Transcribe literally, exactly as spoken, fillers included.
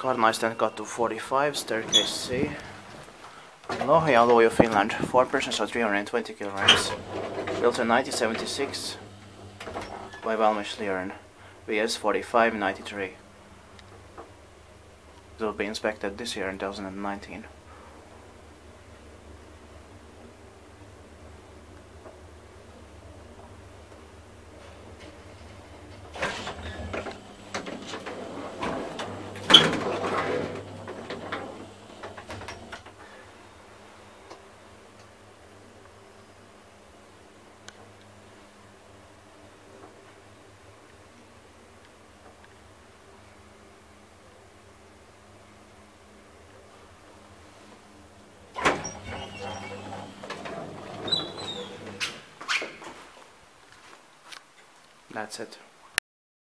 Karnaistenkatu forty-five, staircase C. Lohja, Lojo, Finland. Four persons or three hundred twenty kilograms. Built in nineteen seventy-six by VALMET-Schlieren. V S forty-five ninety-three. It will be inspected this year in two thousand nineteen. That's it.